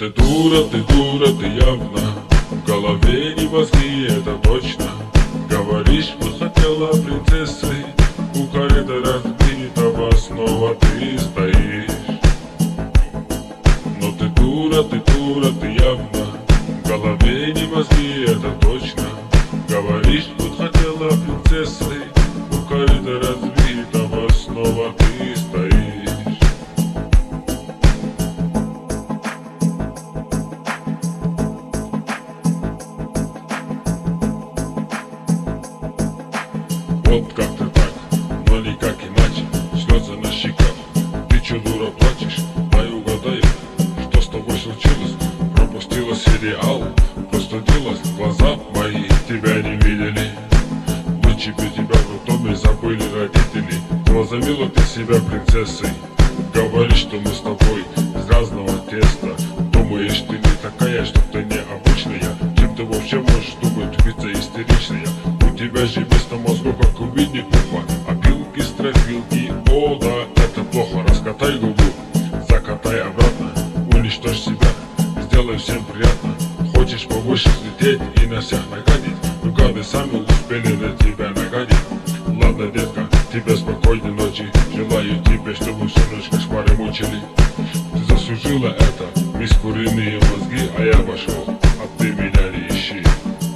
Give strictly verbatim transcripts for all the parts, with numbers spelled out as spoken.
ты дура, ты дура, ты явно в голове не мозги, это точно. Говоришь, что хотела принцессой, у корыта разбитого снова ты стоишь. Но ты дура, ты дура, ты явно в голове не мозги, это точно. Говоришь, что хотела принцессой, у корыта разбитого снова ты стоишь. Вот как-то так, но никак иначе. Слезы на щеках, ты чё, дура, плачешь? Дай угадай, что с тобой случилось? Пропустила сериал, простудилась, глаза мои тебя не видели. Лучше бы тебя в доме забыли родители. Возомнила ты себя принцессой, говоришь, что мы с тобой из разного теста. Думаешь, ты не такая, что ты необычная. Чем ты вообще можешь думать, убийца истеричная? У тебя же вместо мозгов, как у Винни-Пуха, опилки, стропилки, о да, это плохо. Раскатай губу, закатай обратно, уничтожь себя, сделай всем приятно. Хочешь повыше взлететь и на всех нагадить, но гады сами успели на тебя нагадить. Ладно, детка, тебе спокойной ночи, желаю тебе, чтобы всю ночь кошмары мучили. Ты заслужила это, мисс куриные мозги, а я пошел, а ты меня не ищи.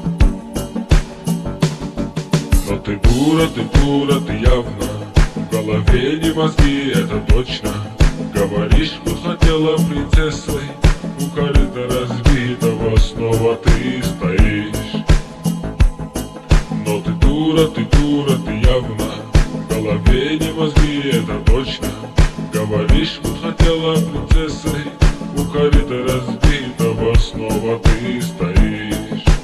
Но ты дура, ты дура, ты явно в голове не мозги, это точно. Говоришь, что хотела принцессой, у корыта разбитого снова ты стоишь. Но ты дура, ты дура, ты явно в голове не мозги, это точно. Говоришь, что хотела принцессой, у корыта разбитого снова ты стоишь.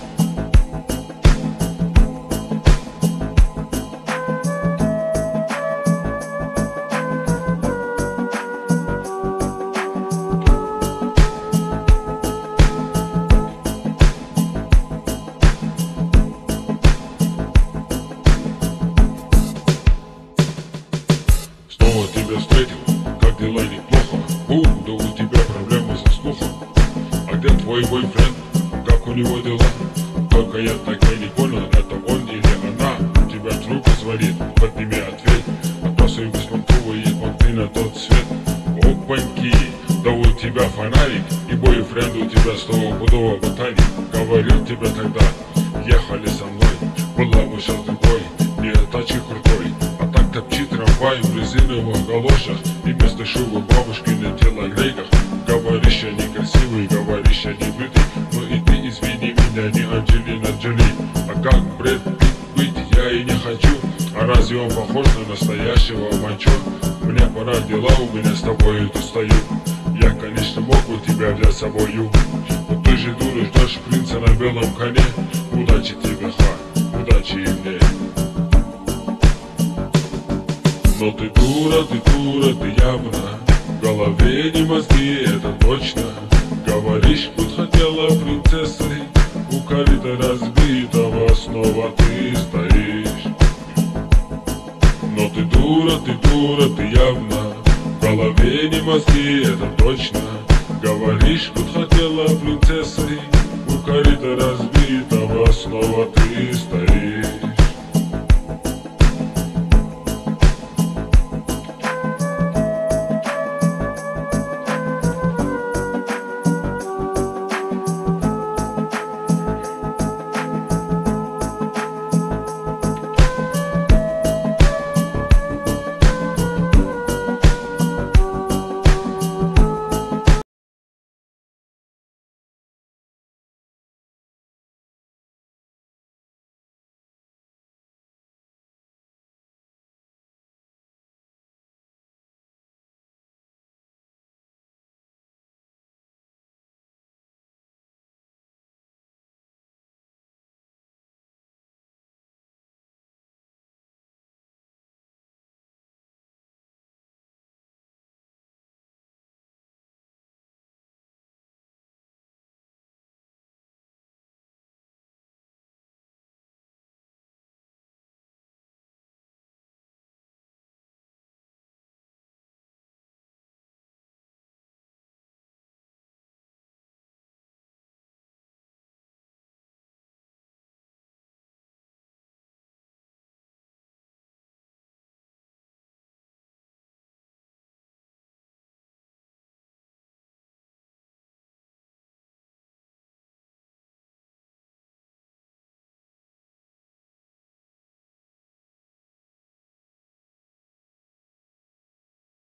Снова тебя встретил, как дела, неплохо. У, да у тебя проблемы со слухом. А где твой бойфренд, как у него дела? Только я так и не понял, это он или она. Тебя трубка звонит, подними, ответь. Отбрасывай беспонтовые понты на тот свет. Опаньки, да у тебя фонарик, и бойфренд у тебя стопудово ботаник. Говорил тебе тогда, ехали со мной, была бы сейчас другой, не тачки крутой. А так топчи трамвай в резиновых галошах и вместо шубы бабушки на телогрейках. Говоришь, я некрасивый, говоришь, я не бритый, но и ты извини меня, не Анджелина Джоли. А как Брэд Питт быть я и не хочу, а разве он похож на настоящего мачо? Мне пора, дела у меня с тобой тут стою. Я, конечно, мог бы тебя взять с собою, но ты же дура, ждешь принца на белом коне. Удачи тебе, ха, удачи и мне. Но ты дура, ты дура, ты явно в голове не мозги, это точно. Говоришь, будь хотела принцессой, у корыта разбитого снова ты стоишь. Но ты дура, ты дура, ты явно в голове не мозги, это точно. Говоришь, будь хотела принцессой, у корыта разбитого снова ты стоишь.